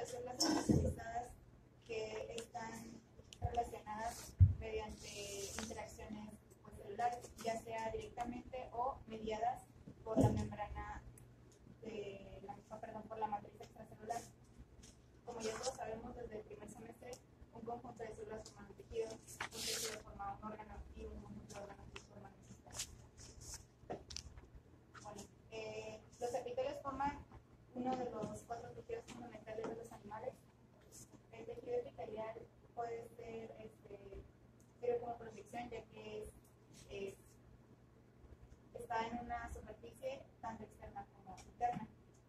células especializadas que están relacionadas mediante interacciones celulares, ya sea directamente o mediadas por la membrana por la matriz extracelular. Como ya todos sabemos desde el primer semestre, un conjunto de células forma un tejido forma un órgano y un conjunto de órganos forman un sistema. Bueno, los epitelios forman uno de los 4 tejidos fundamentales de los animales. El tejido epitelial puede ser sirve como protección, ya que está en una superficie tanto externa como interna.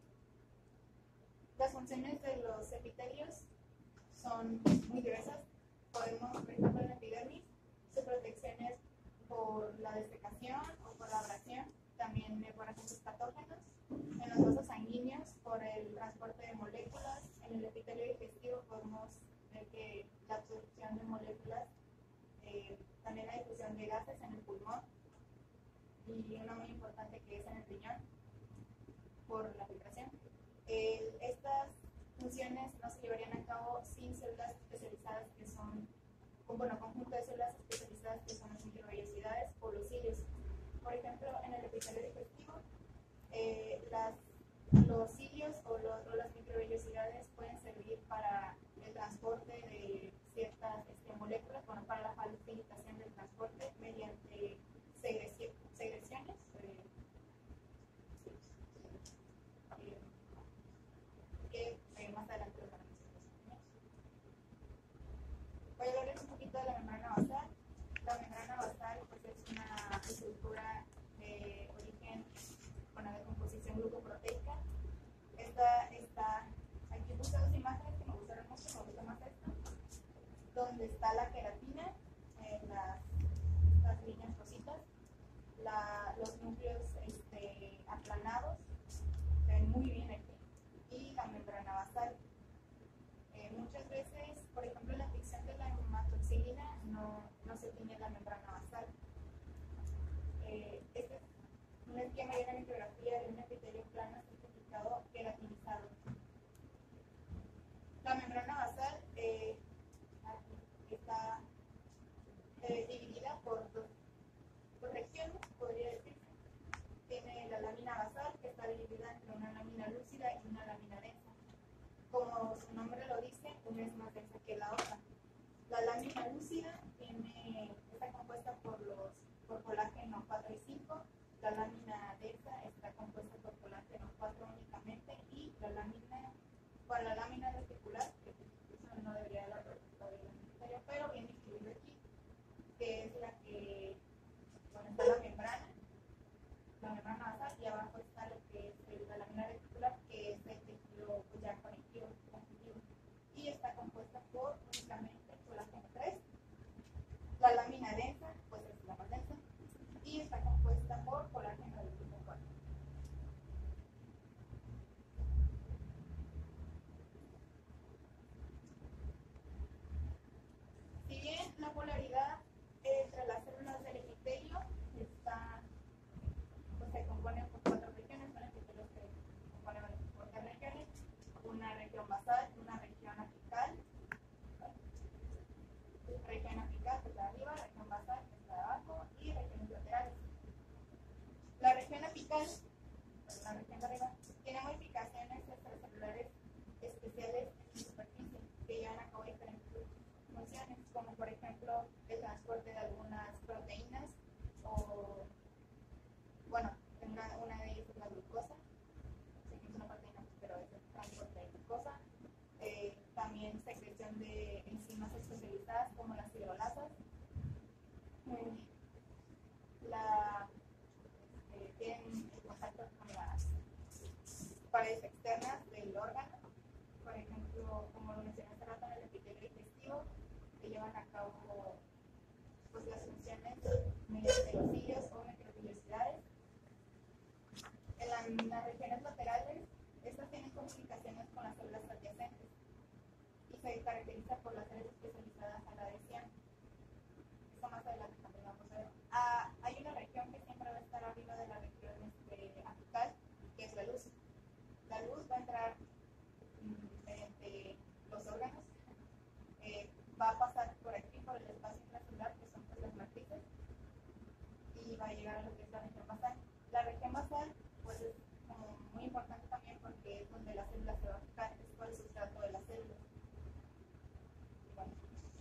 Las funciones de los epitelios son muy diversas. Podemos, por ejemplo, en la epidermis, su protección es por la desecación o por la abrasión, también por agentes patógenos. En los vasos sanguíneos, por el transporte de moléculas. En el epitelio digestivo podemos ver que la absorción de moléculas, también la difusión de gases en el pulmón, y una muy importante que es en el riñón, por la filtración. Estas funciones no se llevarían a cabo sin células especializadas que son, conjunto de células especializadas que son las microvellosidades o los cilios. Por ejemplo, en el epitelio digestivo, los cilios o las microvellosidades pueden servir para el transporte de ciertas moléculas, para la facilitación del transporte mediante segreciones. Que más adelante lo veremos. Voy a hablarles un poquito de la membrana basal. La membrana basal pues, es una estructura de origen, de composición glucoproteica. Esta está, aquí puse 2 imágenes que me gustaron mucho, me gusta más esta, donde está la queratina, estas líneas rositas, los núcleos aplanados, se ven muy bien aquí, y la membrana basal. Muchas veces, por ejemplo, en la ficción de la hematoxilina no se tiene la membrana basal. Este es un esquema y una micrografía de un epitelio plano certificado queratinizado. La membrana basal está dividida por dos regiones, podría decirse. Tiene la lámina basal, que está dividida entre una lámina lúcida y una lámina densa. Como su nombre lo dice, una es más densa que la otra. La lámina lúcida está compuesta por colágeno 4 y 5. La lámina densa está compuesta por colágeno 4 únicamente, y la lámina reticular, que eso no debería hablar pero viene incluido aquí, que es la que, está la membrana basal, y abajo está lo que es la lámina reticular, que es el tejido ya conectivo, y está compuesta por únicamente colágeno 3. La lámina densa, pues es la más densa, y está compuesta por colágeno del tipo 4. Si bien la polaridad entre las células del epitelio se compone por 4 regiones, son epitelios que se componen por 3 regiones: una región basal, una región apical, que es la de arriba, región basal, que es la de abajo, y regiones laterales. La región apical, la región de arriba, tiene modificaciones extracelulares especiales en su superficie que llevan a cabo diferentes funciones, como por ejemplo el transporte de algunas proteínas, o una de ellas es la glucosa. Sí, es una proteína, pero es el transporte de glucosa. También secreción de enzimas especializadas como las hidrolasas. Tienen contacto con las paredes externas del órgano, por ejemplo, como lo mencioné hace rato, en el epitelio digestivo, que llevan a cabo las funciones mediante los cilios o microvellosidades. En las regiones laterales, estas tienen comunicaciones con las células adyacentes y se caracteriza por las células especializadas a la adhesión. Esto más adelante también vamos a ver. Hay una región que siempre va a estar arriba de la región apical, que es la luz. La luz va a entrar mediante va a llegar a lo que es la región basal. La región basal pues es como muy importante también porque es donde la célula se va a fijar, es por el sustrato de la célula. Bueno.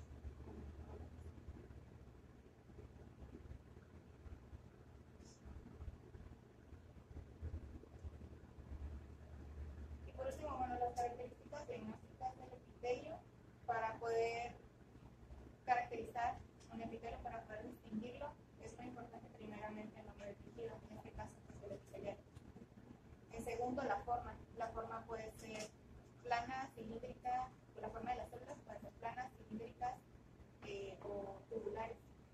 Y por último, bueno, las características diagnósticas del epitelio para poder caracterizar un epitelio, para poder distinguirlo, es muy importante primeramente el nombre del tejido, en este caso pues el epitelial. En segundo, la forma. La forma puede ser plana, cilíndrica, la forma de las células puede ser planas, cilíndricas o tubulares.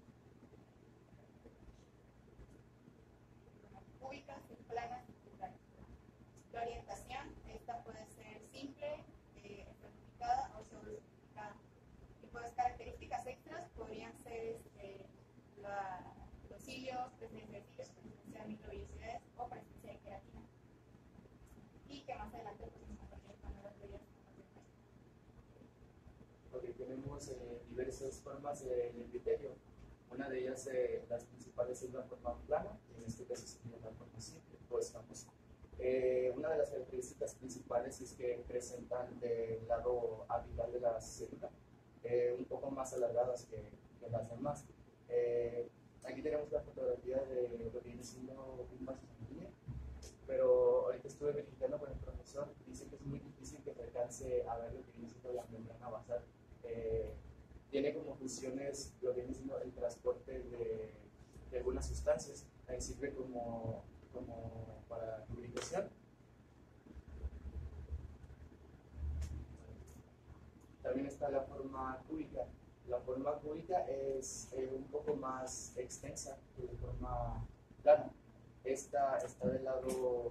Cúbicas, planas y tubulares. La orientación, esta puede ser simple, estratificada o pseudoestratificada. Y pues características extras podrían ser los cilios, presencia de cilios, presencia de microvellosidades o presencia de queratina. Y que más adelante pues nos acompañe con las leyes. Ok, tenemos diversas formas del epitelio. Una de ellas, las principales, es la forma plana, y en este caso sería la forma simple, pues vamos. Una de las características principales es que presentan del lado apical de la célula un poco más alargadas que las demás. Aquí tenemos la fotografía de lo que viene siendo un vaso sanguíneo, pero ahorita estuve verificando con el profesor, dice que es muy difícil que se alcance a ver lo que viene siendo la membrana basal. Tiene como funciones lo que viene siendo el transporte de algunas sustancias, sirve como para lubricación. También está la forma cúbica. La forma cúbica es un poco más extensa que la forma plana. Esta está del lado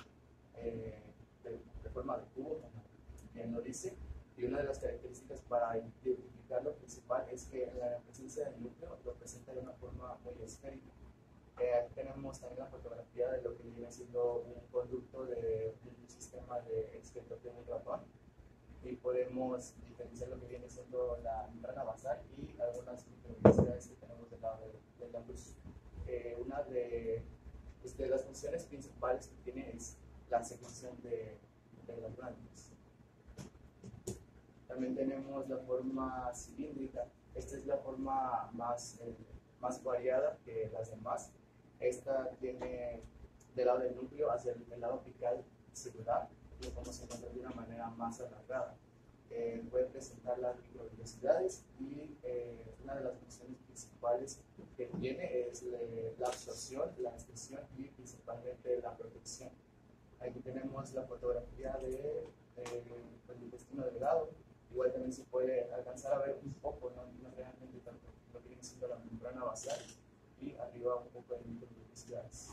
de forma de cubo, como bien lo dice, y una de las características para identificar lo principal es que la presencia del núcleo lo presenta de una forma muy esférica. Aquí tenemos también la fotografía de lo que viene siendo un conducto de un sistema de excretorio de un ratón, y podemos diferenciar lo que viene siendo la membrana basal y algunas microvellosidades que tenemos del lado de la luz. Una de las funciones principales que tiene es la secreción de las glándulas. También tenemos la forma cilíndrica. Esta es la forma más variada que las demás. Esta tiene del lado del núcleo hacia el lado apical celular, lo podemos encontrar de una manera más alargada. Puede presentar las microvellosidades y una de las funciones principales que tiene es la absorción, la expresión y principalmente la protección. Aquí tenemos la fotografía del intestino delgado. Igual también se puede alcanzar a ver un poco, no realmente tanto, lo que viene siendo la membrana basal y arriba un poco de microvellosidades.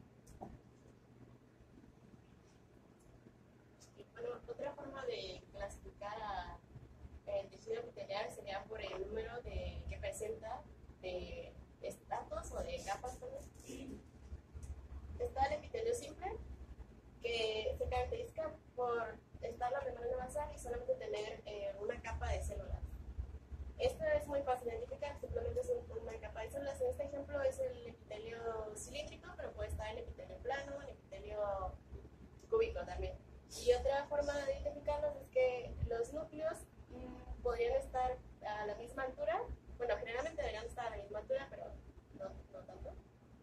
Bueno, otra forma de clasificar el tejido epitelial sería por el número que presenta de estratos o de capas. Está el epitelio simple, que se caracteriza por estar la membrana basal y solamente tener una capa de células. Esto es muy fácil de identificar, simplemente es una capa de células. En este ejemplo es el epitelio cilíndrico, pero puede estar el epitelio plano, el epitelio cúbico también. Y otra forma de identificarlos es que los núcleos podrían estar a la misma altura. Bueno, generalmente deberían estar a la misma altura, pero no tanto.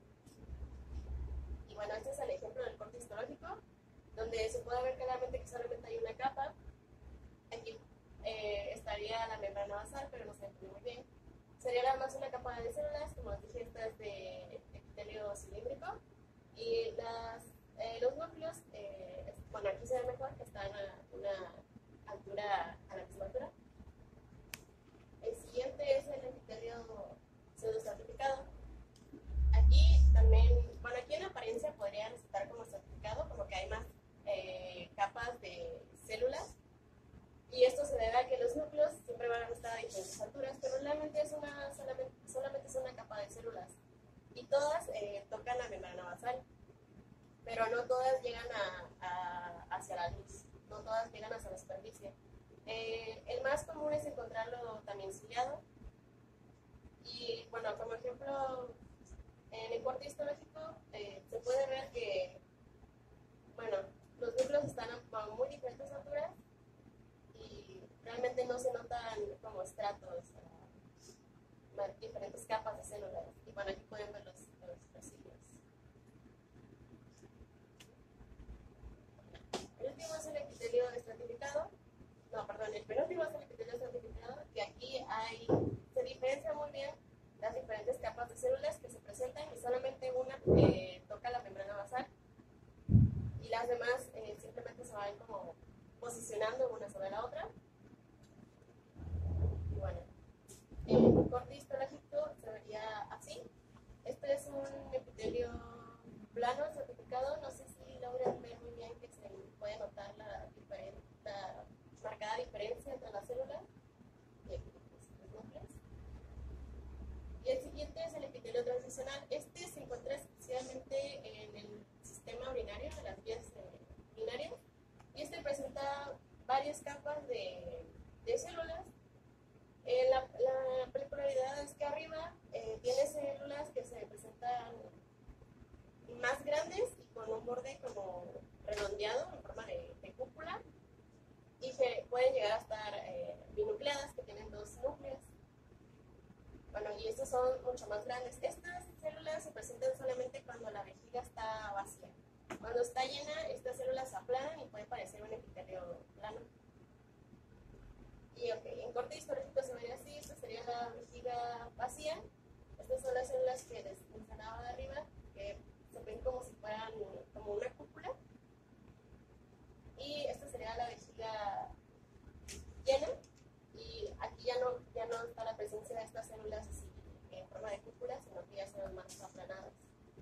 Y bueno, este es el ejemplo del corte histológico, donde se puede ver claramente que solamente hay una capa. Aquí estaría la membrana basal, pero no se entiende muy bien. Sería nada más una capa de células, como les dije, esta es de epitelio cilíndrico. Y los núcleos, bueno, aquí se ve mejor que están a una altura, a la misma altura. El siguiente es el epitelio pseudoestratificado. Aquí también, bueno, aquí en apariencia podría resultar como estratificado, como que hay más capas de células, y esto se debe a que los núcleos siempre van a estar a diferentes alturas, pero realmente solamente es una capa de células, y todas tocan la membrana basal, pero no todas llegan hacia la luz, no todas llegan hacia la superficie. El más común es encontrarlo también ciliado, y bueno, como ejemplo En el corte histológico se puede ver que, bueno, los núcleos están a muy diferentes alturas y realmente no se notan como estratos, diferentes capas de células. Y bueno, aquí pueden ver los hilos. El último es el epitelio estratificado. No, perdón, el penúltimo es el epitelio estratificado, que aquí se diferencia muy bien las diferentes capas de células que se presentan y solamente una toca la membrana basal y las demás simplemente se van como posicionando una sobre la otra. Y bueno, el corte histológico se vería así. Este es un epitelio plano estratificado. No sé si logran ver muy bien que se puede notar la marcada diferencia entre las células y los núcleos. Y el siguiente es el epitelio transicional. Este se encuentra especialmente en el sistema urinario, en las vías urinarias, y este presenta varias capas de células. La particularidad es que arriba tiene células que se presentan más grandes y con un borde como redondeado en forma de cúpula, y que pueden llegar a estar binucleadas, que tienen 2 núcleos. Bueno, y estos son mucho más grandes. Estas células se presentan solamente cuando la vejiga está vacía. Cuando está llena, estas células se aplanan y puede parecer un epitelio plano. Y en corte histológico se vería así. Esta sería la vejiga vacía. Estas son las células que les mencionaba de arriba, que se ven como si fueran como una cúpula. Y esta sería la vejiga llena. Y aquí ya no está la presencia de estas células así en forma de cúpula, sino que ya son más aplanadas.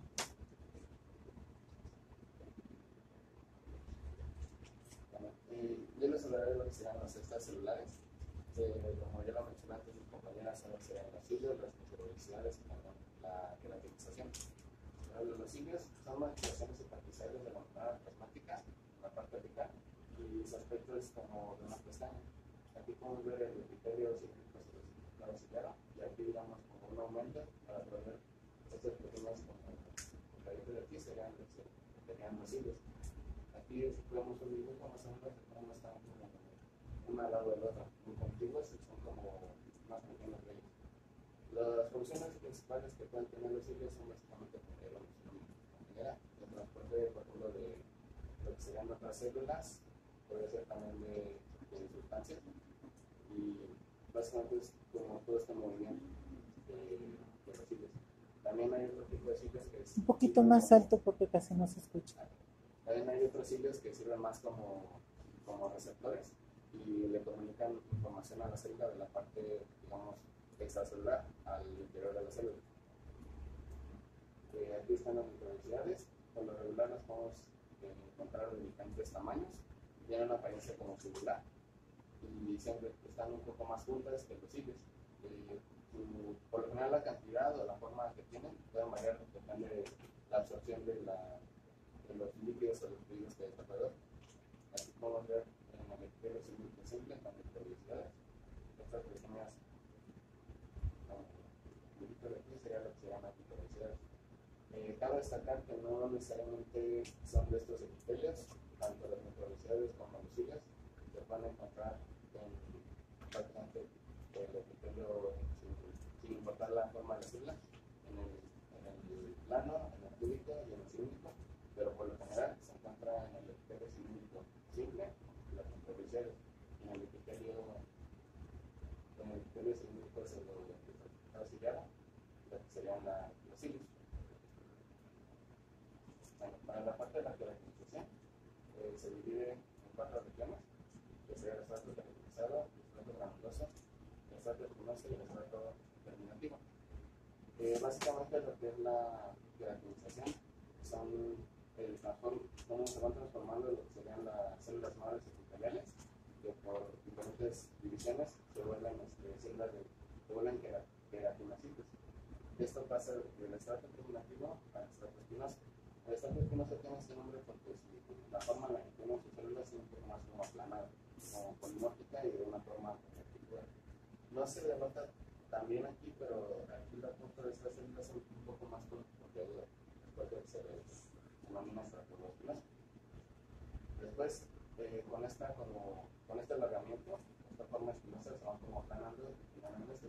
Bueno, yo les hablaré de lo que serán las cestas celulares. Como ya lo mencioné antes, mis compañeras, son lo que serán los hilos, las microvelocidades y la queratinización. Los hilos son manipulaciones superficiales de la membrana plasmática, la parte apical, y su aspecto es como de una pestaña. Aquí podemos ver el epitelio cilíndrico claviciliar, y aquí digamos como un aumento para poder ver estos pequeños caballitos de aquí serían los hilos. Aquí vemos un dibujo más o menos de cómo están como uno al lado del otro, muy contiguos y son como más pequeños de ellos. Las funciones principales que pueden tener los hilos son básicamente, como ya lo mencionó mi compañera, el transporte, por ejemplo, de lo que serían otras células, puede ser también de sustancias, y básicamente es como todo este movimiento de los hilos. También hay otro tipo de hilos que es un poquito más alto porque casi no se escucha. También hay otros hilos que sirven más como receptores y le comunican información a la célula de la parte, digamos, extracelular al interior de la célula. Aquí están las microvelocidades. Por lo regular las podemos encontrar de diferentes tamaños. Tienen una apariencia como celular y siempre están un poco más juntas que los hilos. Por lo general la cantidad o la forma que tienen puede variar, depende de la absorción de los líquidos o los fluidos que hay alrededor. Aquí podemos ver en el epitelio cilíndrico simple con microvelocidades. Estas pequeñas de aquí sería lo que se llama microvelocidades. Cabe destacar que no necesariamente son de estos epitelios, tanto las microvelocidades como los hilos se pueden encontrar en prácticamente el epitelio sin importar la forma de la célula, en el plano, en el cúbico y en el cilíndrico, pero por lo general se encuentra en el epitelio cilíndrico simple, las microvelocidades, en el epitelio cilíndrico pseudo-auxiliar, lo que serían los hilos. Bueno, para la parte de la queratinización se divide en 4 regiones, que sería el estrato queratinizado, el estrato granuloso, el estrato espinoso y el estrato terminativo. Básicamente lo que es la queratinización son cómo se van transformando lo que serían las células madres epiteliales, que por diferentes divisiones se vuelven queratinocitos. Esto pasa del estrato terminativo al estrato espinoso. El estrato espinoso tiene este nombre porque la forma en la que tienen sus células es un poco más como aplanada, como polimórfica y de una forma particular. No se denota también aquí, pero aquí la punta de estas células son un poco más se denomina estratigrafía. Después, con este alargamiento, esta forma espinosa se van como aplanando, se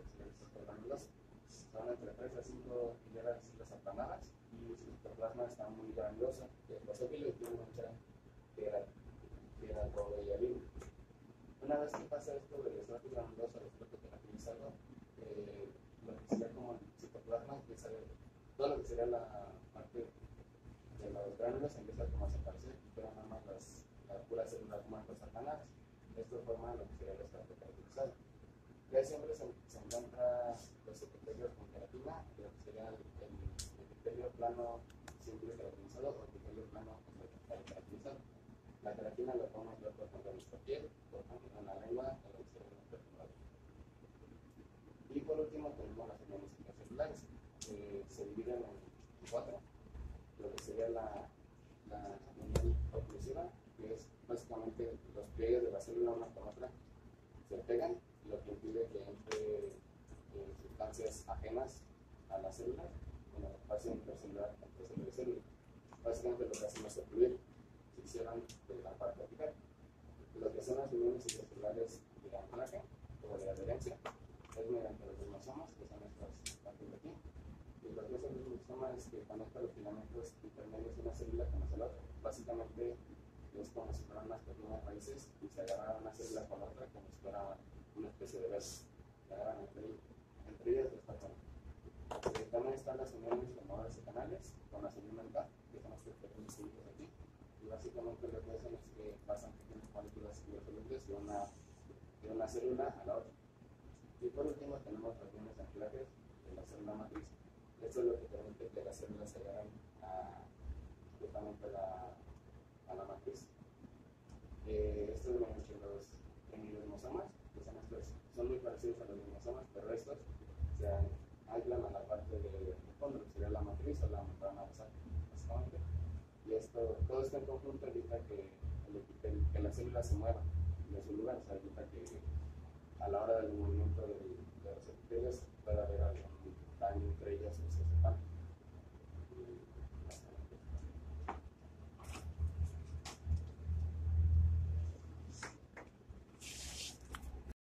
van entre 3 a 5 hileras aplanadas y su citoplasma está muy granuloso. Los óvulos tienen mucha queratroidalina. Una vez que pasa esto del estrato granuloso al estrato queratinizado, lo que sería como el citoplasma, todo lo que sería la parte de los gránulos empieza como a desaparecer y quedan nada más las puras células muertas aplanadas. Esto forma lo que sería el estrato queratinizado. Ya siempre se encuentra los epitelios con queratina, lo que sería el epitelio plano simple queratinizado o epitelio plano queratinizado. La queratina la podemos ver por ejemplo en nuestra piel, por ejemplo en la lengua, en el cerebro perforado. Y por último tenemos las uniones intracelulares, que se dividen en 4, lo que sería la unión oclusiva, que es básicamente los pliegues de la célula una con otra se pegan, lo que impide que entre sustancias ajenas a la célula en el espacio intercelular entre célula y célula. Básicamente lo que hacen es ocluir, se hicieron de la parte apical. Lo que son las uniones intracelulares de anclaje o de adherencia es mediante los ribosomas, que son estas partes de aquí. Y lo que es el rizoma es que conecta los filamentos intermedios de una célula con la otra. Básicamente es como si fueran unas pequeñas raíces y se agarran una célula con la otra como si fuera una especie de beso. Se agarran entre ellas los patrones. También están las uniones formadoras de canales con la unión mental, que son estos pequeños círculos aquí. Y básicamente lo que hacen es que pasan pequeñas moléculas biosolubles de una célula a la otra. Y por último tenemos las uniones de anclajes de la célula matriz. Esto es lo que permite que las células se agarren justamente a la matriz. Esto es mediante los hemilismosomas, que son muy parecidos a los lisosomas, pero estos se anclan a la parte del fondo, que sería la matriz o la membrana basal, básicamente. Y todo esto en conjunto evita que la célula se mueva de su lugar, o sea, evita que a la hora del movimiento de los epitelios